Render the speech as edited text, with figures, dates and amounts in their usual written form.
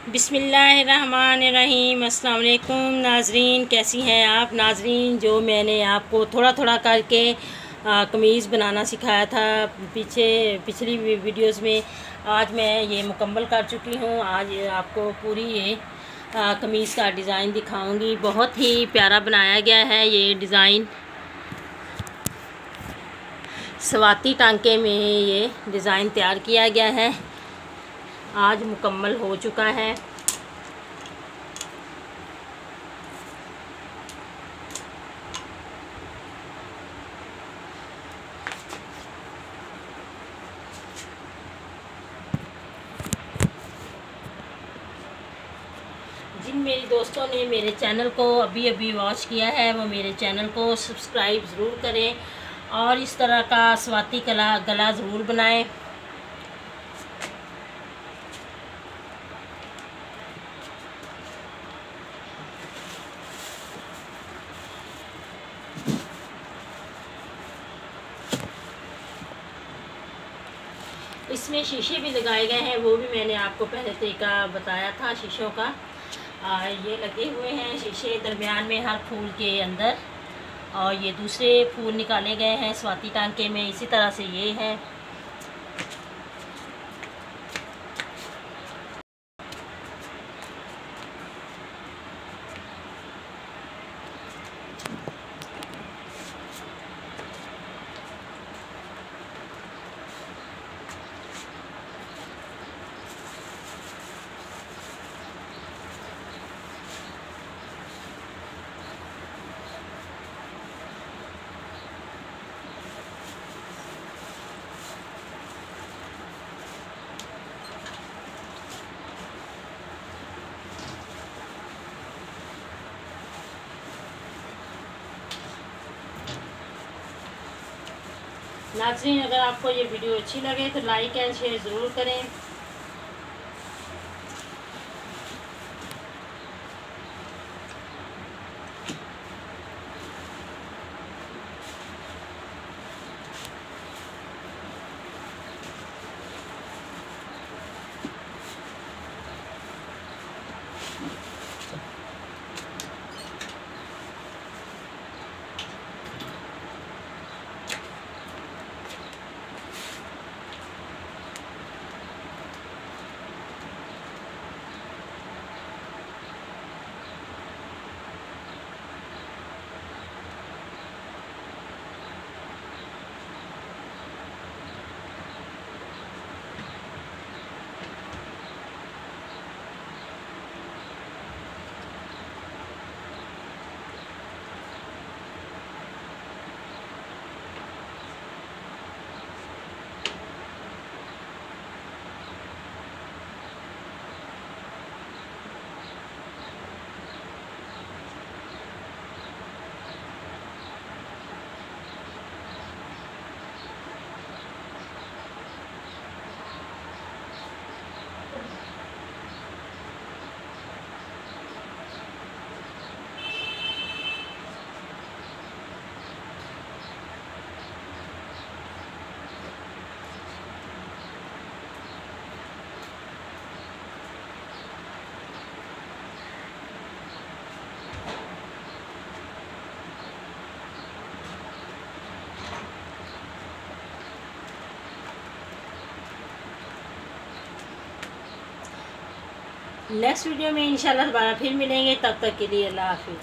बिस्मिल्लाहिर्रहमानिर्रहीम। अस्सलाम वालेकुम नाजरीन, कैसी हैं आप नाजरीन। जो मैंने आपको थोड़ा थोड़ा करके कमीज़ बनाना सिखाया था पिछली वीडियोस में, आज मैं ये मुकम्मल कर चुकी हूँ। आज आपको पूरी ये कमीज़ का डिज़ाइन दिखाऊंगी। बहुत ही प्यारा बनाया गया है ये डिज़ाइन। स्वाति टांके में ये डिज़ाइन तैयार किया गया है। आज मुकम्मल हो चुका है। जिन मेरी दोस्तों ने मेरे चैनल को अभी अभी वॉच किया है वो मेरे चैनल को सब्सक्राइब ज़रूर करें और इस तरह का स्वाति गला ज़रूर बनाएं। इसमें शीशे भी लगाए गए हैं, वो भी मैंने आपको पहले तरीका बताया था शीशों का। ये लगे हुए हैं शीशे दरमियान में हर फूल के अंदर, और ये दूसरे फूल निकाले गए हैं स्वाति टांके में। इसी तरह से ये है। नाज़रीन, अगर आपको ये वीडियो अच्छी लगे तो लाइक एंड शेयर ज़रूर करें। नेक्स्ट वीडियो में इंशाल्लाह दोबारा फिर मिलेंगे। तब तक के लिए अल्लाह हाफिज़।